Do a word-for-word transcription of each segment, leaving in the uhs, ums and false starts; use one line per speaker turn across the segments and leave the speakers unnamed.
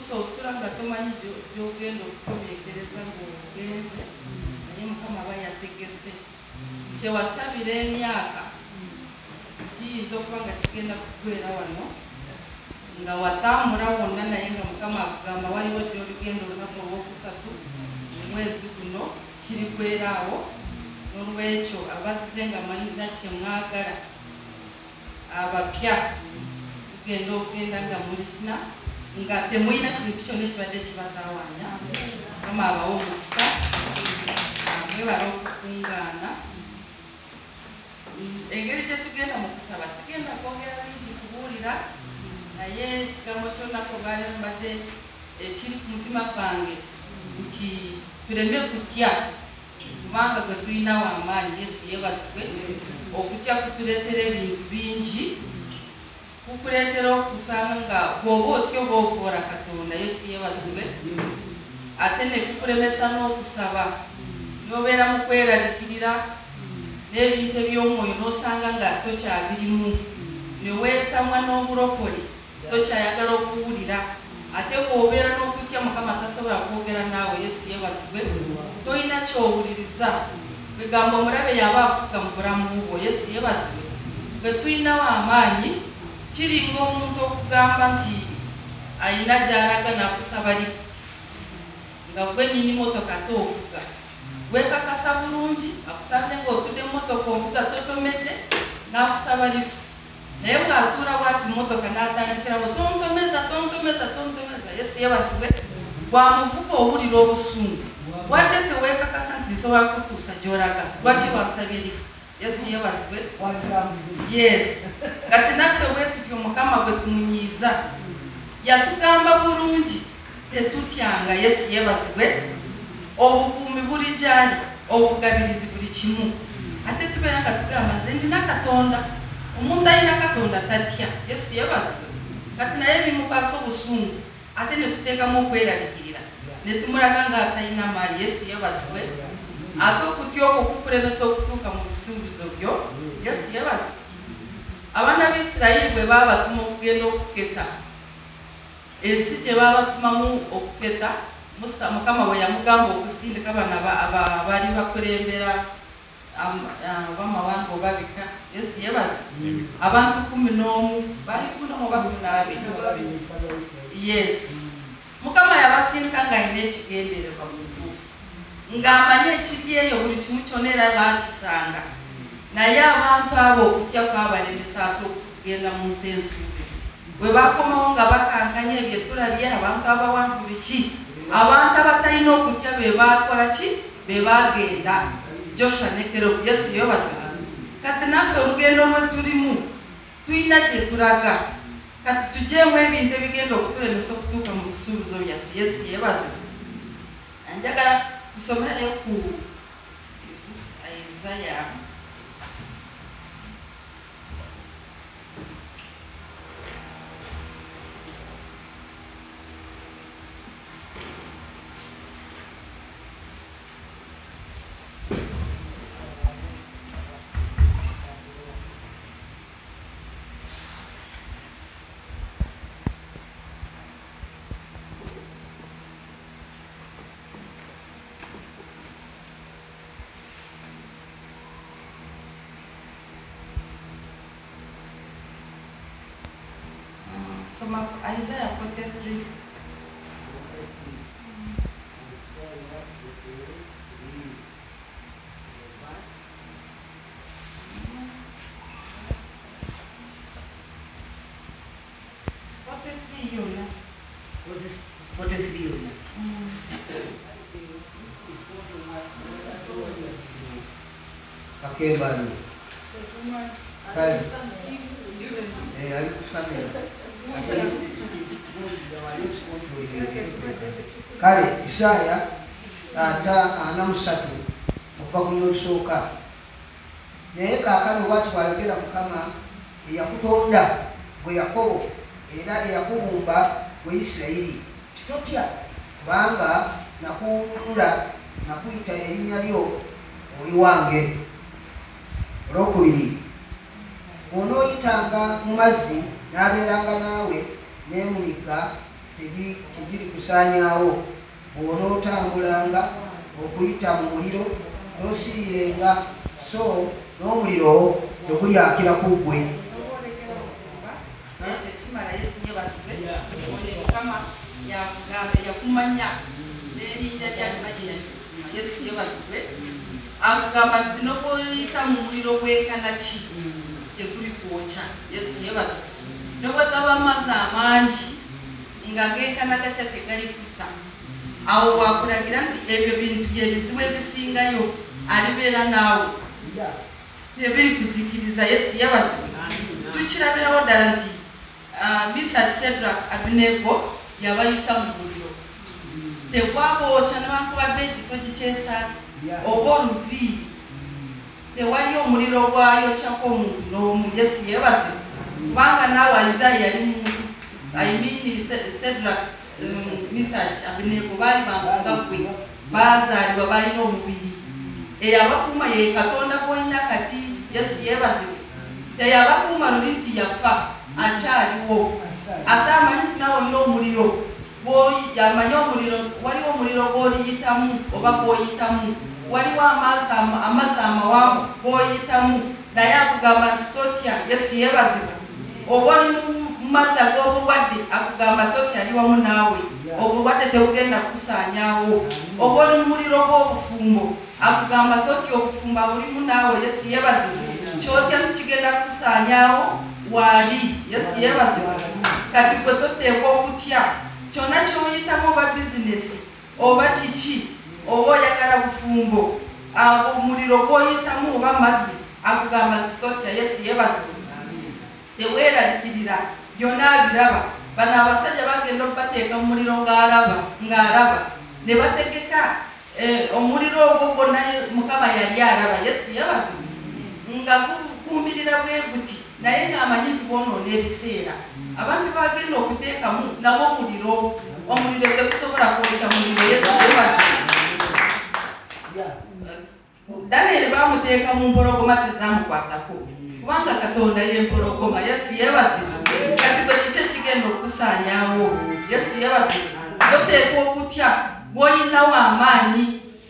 kusosula nga tomanyi gy'ogenda okukomekereza ng'ogenze naye Mukama aba yategese. Kyewasabira emyaka kiyinza okuba nga kigenda kuggwera wano nga watambula wonna naye nga Mukama akugamba waliwo gy'oligenda olunaku olwokusatu omwezi guno kirigwera awo. N'olwekyo abazze nga mulina kye mwagala abapya tugenda okugenda nga mulina nga temulina kintu kyonna ekibadde kibatawaanya. Mukama abawo omukisa mwebala okukungaana. Engeri gye tugenda mu kusaba sigenda kwogera bingi kubuulira naye ekigambo ky'olunaku olwaleero mbadde ekiri ku mutima gwange nti tuleme kutya kubanga gwe tulina w'amaanyi. Yesu yeebazibwe. Okutya kutuleetera ebintu bingi, kukuleetera okusanga nga bw'oba otyo oba okoola Katonda. Yesu yeebazibwe. Ate ne kukulemesa n'okusaba n'obeera mu kweralikirira n'ebintu eby'omwoyo n'osanga nga tokyabirimu, ne weetamwa n'obulokole tokyayagala okuwulira. Ate bw'obeera n'okutya Mukama tasobola kwogera naawe. Yesu yeebazibwe. Tolina kyowuliriza. Kwegamba omulabe yaba afuga mu bulamu bwo. Yesu yeebazibwe. Bwe tulinawo amaanyi kiringa omuntu okugamba nti ayina gy'alaga n'akusaba lifuti nga gwe nnyini motoka toovuga. Weekakasa bulungi akusanze ng'otudde mu motoka ovuga totomedde n'akusaba lifuti. Naye bw'atuula bw'ati motoka n'atandikirawo tontomeza tontomeza tontomeza. Yesu yeebazibwe. Bw'amuvuga owulira obusungu wadde teweekakasa nti nsobola kutuusa gy'olaga. Lwaki wansabye lifuti? Yesu yeebazibwe. Yes. Kati naffe bwe tutyo Mukama bwe tumunyiiza yatugamba bulungi tetutyanga. Yesu yeebazibwe. Obukuumi buli gyali, obugabirizi buli kimu. Ate tubeera nga tugamba nze ndina Katonda. Omuntu alina Katonda tatya. Yesu yeebazibwe. Kati naye bimukwasa obusungu ate ne tuteekamu okweralikirira ne tumulaga ng'atalina maanyi. Yesu yeebazibwe. Ate okutya okwo kukulemesa okutuuka mu bisuubizo byo. Yesu yeebazibwe. Abaana b'Isirayiri bwe baba batuma okugenda okuketa, ensi gye baba batumamu okuketa, Musa Mukama bwe yamugamba okusindika bano abaali bakulembera abamawanga obabika. Yesu yeebazibwe. Abantu kumi n'omu bali kumi n'omu oba kumi n'abiri. Yes. Mukama yabasindika ng'alina ekigendererwa mu butuufu, ng'amanyi ekiri eyo buli kimu kyonna era baakisanga. Naye abantu abo okutya kwabalemesa ate okugenda mu nsi ensuubizi. Bwe bakomawo nga bakankanya ebyo tulabye abantu abawanvu biki, abantu abatalina okutya be baakola ki? Be baagenda. Joshua ne Kerubu. Yesu yeebazibwe. Kati naffe olugendo lwe tulimu tulina gye tulaga. Kati tugyemu ebintu ebigenda okutulemesa okutuuka mu bisuubizo byaffe. Yesu yeebazibwe. Njagala tusomere ku Isaiah Soma Isaiah forty-three. forty-three yonna.
forty-three yonna. Akebalo. Kale. Eh, ali kukamera. Kale Isaya ata ana musatu okuva ku lusooka. Naye kaakano bw'ati bw'ayogera Mukama eyakutonda gwe Yakobo era eyakubumba gwe Isirayiri. Totya kubanga nakuwulula nakuyita erinnya lyo oli wange. Olwokubiri, bw'onooyitanga mu mazzi n'abeeranga naawe ne mu migga tegiri kusaanyaawo bw'onootambulanga okuyita mu muliro n'osiirenga so n'omuliro tegulyakira ku ggwe.
ekyo kimala Yesu yeebazibwe Mukama yakumanya n'erinnya ly'alimanyi Yesu yeebazibwe akugamba nti bino bw'oyita mu muliro bwekanaki teguli kwokya. Yesu yeebazibwe ne bwe gaba amazzi amangi nga geekana gatya tegali kutta awo wakulagira nti ebyo bintu byebizibu ebisingayo alibeera naawe tebiri kuzikiriza. Yesu yeebazibwe tukirabirawo ddala nti Misaki Shadrack Abenego yabayisa mu muliro tegwabookya newankubadde ekitogi ky'esaati oba oluviiri tewali omuliro gwayokyako omuntu n'omu. Yesu yeebazibwe kubanga naawe Isaiah yali muntu I mean Shadrack Misaki Abenego baali bantu nga ggwe baazaalibwa balina omubiri eyabakuuma ye Katonda gw'olina kati. Yesu yeebazibwe teyabakuuma luli nti yafa akyaliwo ate amanyi nti nawe olina omuliro amanyi omuliro waliwo omuliro gw'oliyitamu oba gw'oyitamu waliwo amazzi amawanvu gw'oyitamu naye akugamba nti totya. Yesu yeebazibwe oba oli mu mazzi ag'obulwadde akugamba totya ali wamu naawe obulwadde tebugenda kukusaanyaawo. oba oli mu muliro gw'obufumbo akugamba totya obufumbo bulimu naawe. Yesu yeebazibwe kyotya nti kigenda kukusaanyaawo waali. Yesu yeebazibwe kati gwe toteekwa okutya kyonna kyoyitamu oba bizinesi oba kiki oba oyagala bufumbo omuliro gw'oyitamu oba mazzi akugamba nti totya. Yesu yeebazibwe teweeraliikirira byonna abiraba. Bano abasajja bagenda okubateeka mu muliro ng'alaba ne bategeka omuliro ogwo gwonna Mukama yali alaba. Yesu yeebazibwe nga gukuumirira bwe guti naye ng'amanyi nti bwonoona ebiseera abantu bagenda okuteekamu nabo omuliro omuliro tegusobola kwokya muliro. Yesu yeebazibwe Daniel bamuteeka mu mpologoma tezamukwatako kubanga Katonda y'empologoma. Yesu yeebazibwe kati gwe kiki ekigenda okukusaanyaawo. Yesu yeebazibwe toteekwa okutya bw'olinawo amaanyi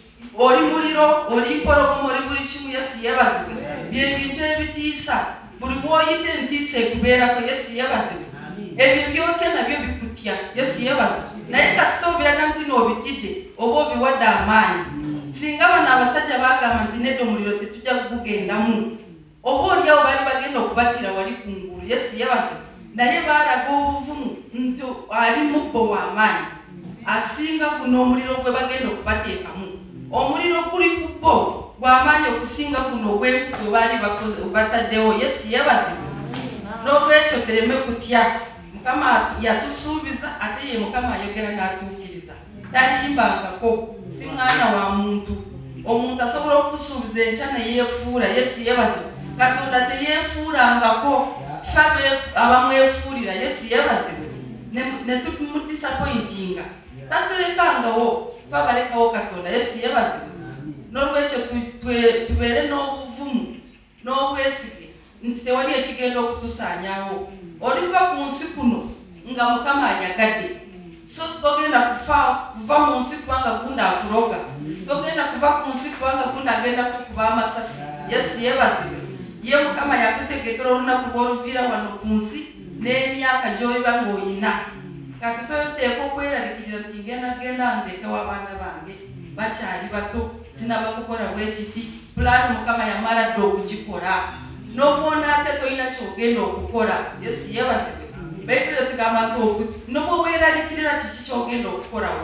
oli muliro oli mpologoma oli buli kimu. Yesu yeebazibwe byebintu ebitiisa buli bw'oyita entiisa ekubeerako. Yesu yeebazibwe ebyo byotya nabyo bikutya. Yesu yeebazibwe naye kasita obiraga nti n'obitidde oba obiwadde amaanyi. Singa bano abasajja bagamba nti nedda omuliro tetujja kugugendamu oba oliawo baali bagenda okubatira wali ku ngulu. Yesu yeebazibwe naye baalaga obuvumu nti ali mubbo w'amaanyi asinga guno omuliro gwe bagenda okubateekamu. Omuliro guli ku bbo gw'amaanyi okusinga guno ogw'enkuti baali bataddewo. Yesu yeebazibwe n'olwekyo tereme kutya. Mukama yatusuubiza ate ye Mukama ayogera n'atuukiriza taliyimbangako si mwana wa muntu. Omuntu asobola okukusuubiza enkya ne yeefuula. Yesu yeebazibwe Katonda teyeefuulangako ffe abamwefuulira. Yesu yeebazibwe ne tumudisappointinga tatulekangawo ffe abalekawo Katonda. Yesu yeebazibwe n'olwekyo tubeere n'obuvumu n'obwesige nti tewali ekigenda okutusaanyaawo. Oliva ku nsi kuno nga Mukama anyagadde so togenda kufa kuva mu nsi kubanga gundi akuroga togenda kuva ku nsi kubanga gundi agenda kukuba amasasi. Yesu yeebazibwe ye Mukama yakutegekera olunaku lw'oluviira wano ku nsi n'emyaka gy'oyiba ng'olina. Kati toteekwa okweraliikirira nti ngenda genda ndeekewo abaana bange bakyali bato sinaba kukola bwekiti. Pulaani Mukama yamala dde okugikola n'obwona ate tolina kyogenda okukola. Yesu yeebazibwe Bayibuli tugamba nti n'obwe weeraliikirira kiki kyogenda okukolawo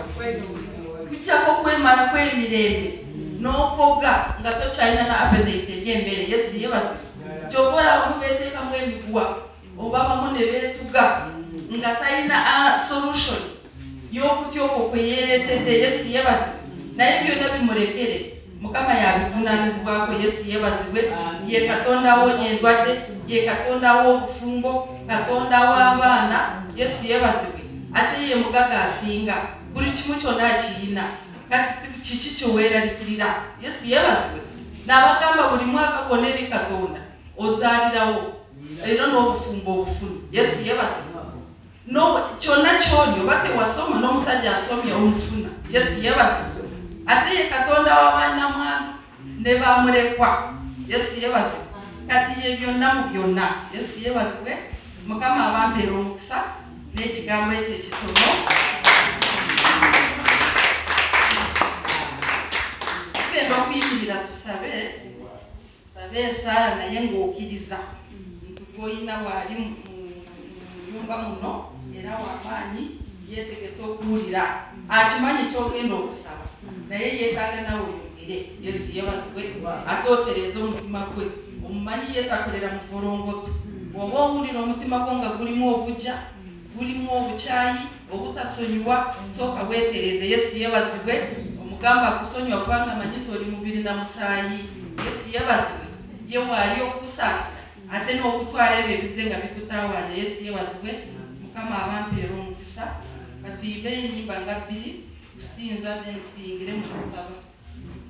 kujjako kwemala kw'emirembe n'okoga nga tokyalina na appetite ery'emmere. Yesu yeebazibwe ky'oba abamu beeteekamu emiguwa oba abamu ne beetuga nga talina solution y'okutya okwo kwe yeereetedde. Yesu yeebazibwe naye byonna bimulekere Mukama yabivunaanyizibwako. Yesu yeebazibwe ye Katonda awonya endwadde ye Katonda w'obufumbo Katonda w'abaana. Yesu yeebazibwe ate ye mugaga asinga buli kimu kyonna akirina. Kati kiki kyoweeraliikirira? Yesu yeebazibwe n'abagamba buli mwaka gwonna eri Katonda ozaalirawo era n'obufumbo obufuni. Yesu yeebazibwe no kyonna kyolyo bate wasoma n'omusajja asomye omufuna yesu yebazibwe ate ye katonda w'abannamwami ne bamulekwa yesu yebazibwe kati ye byonna mu byonna yesu yebazibwe mukama abambeera omukisa n'ekigambo ekyo ekitono tugenda okuyimirira tusabe tusabe esaala naye ng'okkiriza nti gw'olina bw'ali mu nyumba muno era w'amaanyi yeetegese okuwulira akimanyi ky'ogenda okusaba naye yeetaaga nawe oyogere yesu yebazibwe atootereza omutima gwe omumanyi yeetakolera mu volongoto bw'oba owulira omutima gwo nga gulimu obujja gulimu obukyayi obutasonyiwa sooka weetereze yesu yebazibwe omugamba akusonyiwa kubanga amanyi toli mubiri na musaayi yesu yebazibwe ye waali okusaasira ate n'okutwala ebyo ebize nga bikutaawaanya yesu yebazibwe mukama abampeera omukisa katuyimbe ennyimba nga bbiri tusinza ne tuyingire mu kusaba